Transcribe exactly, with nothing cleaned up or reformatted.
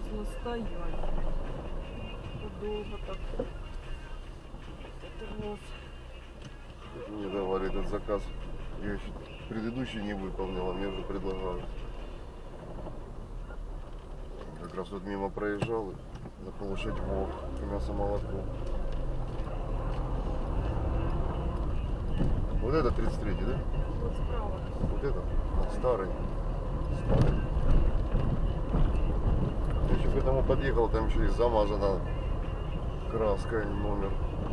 замерзла стоять. Долго так. Это ров. Мне давали этот заказ. Я еще предыдущий не выполнил, а мне уже предлагали. Как раз вот мимо проезжал и за полушать вок, мясо-молоко. Вот это тридцать третий, да? Вот справа. Вот это? Старый. Старый. Я еще к этому подъехал, там еще и замазана краской номер.